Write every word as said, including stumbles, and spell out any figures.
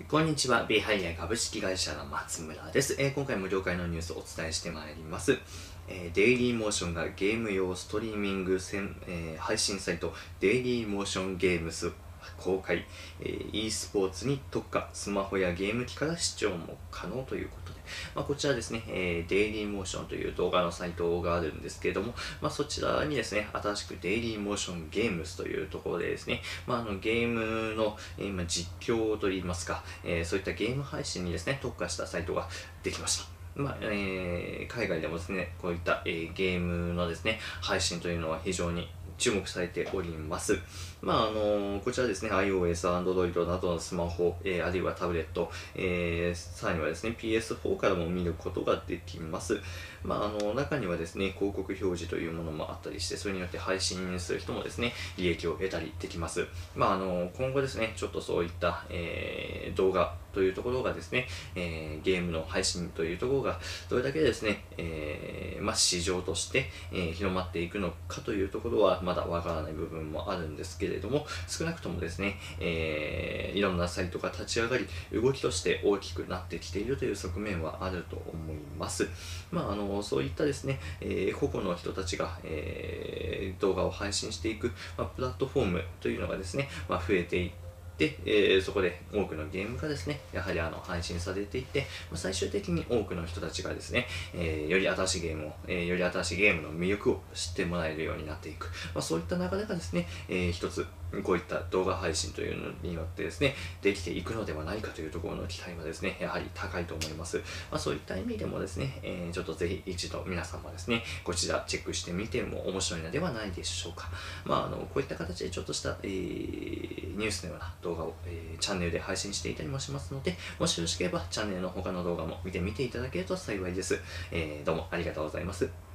こんにちは、ベイハイヤー株式会社の松村です。えー今回も業界のニュースをお伝えしてまいります。えーデイリーモーションがゲーム用ストリーミング専、えー配信サイトデイリーモーションゲームス公開、えー e スポーツに特化、スマホやゲーム機から視聴も可能ということで、まあ、こちらですね、えーデイリーモーションという動画のサイトがあるんですけれども、まあ、そちらにですね、新しくデイリーモーションゲームスというところでですね、まあ、あのゲームの、えーまあ、実況といいますか、えーそういったゲーム配信にですね、特化したサイトができました。まあえー海外でもですね、こういった、えーゲームのですね、配信というのは非常に注目されております。まああのこちらですね、iOS、Android などのスマホ、えーあるいはタブレット、えーさらにはですね、ピーエスフォー からも見ることができます。まあ、あの中にはですね、広告表示というものもあったりして、それによって配信する人もですね、利益を得たりできます。まあ、あの今後ですね、ちょっとそういった、えー動画というところがですね、えーゲームの配信というところがどれだけですね、えーまあ、市場として、えー広まっていくのかというところはまだわからない部分もあるんですけれども、少なくともですね、えーいろんなサイトが立ち上がり、動きとして大きくなってきているという側面はあると思います。まあ、あのそういったですね、えー個々の人たちが、えー動画を配信していく、まあ、プラットフォームというのがですね、まあ、増えていってで、えーそこで多くのゲームがですね、やはりあの配信されていって、まあ、最終的に多くの人たちがですね、えーより新しいゲームを、えーより新しいゲームの魅力を知ってもらえるようになっていく、まあ、そういった流れがですね、えー一つこういった動画配信というのによってですね、できていくのではないかというところの期待はですね、やはり高いと思います。まあ、そういった意味でもですね、えーちょっとぜひ一度皆さんもですね、こちらチェックしてみても面白いのではないでしょうか。まあ、あのこういった形でちょっとした、えーニュースのような動画を、えーチャンネルで配信していたりもしますので、もしよろしければチャンネルの他の動画も見てみていただけると幸いです。えーどうもありがとうございます。